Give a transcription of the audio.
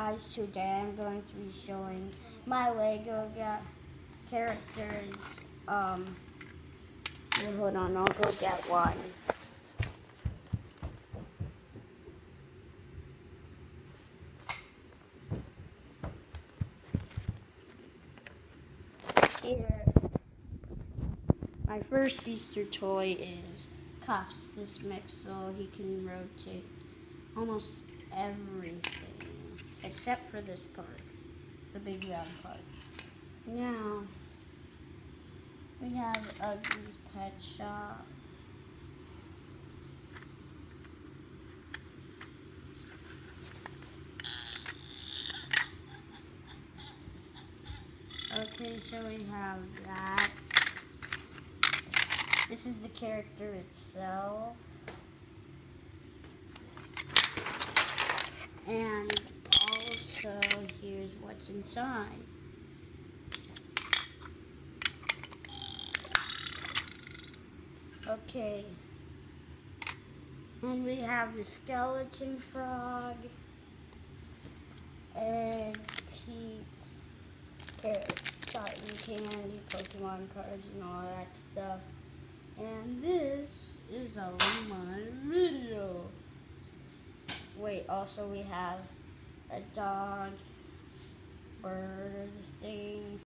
guys, today I'm going to be showing my Lego characters. Hold on, I'll go get one. Here, my first Easter toy is Cuffs. This mix so he can rotate almost everything except for this part, the big round part. Now we have Ugly's Pet Shop. Okay, so we have that. This is the character itself. And also, here's what's inside. Okay. And we have the skeleton frog, eggs, Peeps, carrots, cotton candy, Pokemon cards, and all that stuff. And this is a my video. Wait, also we have a dog, bird thing,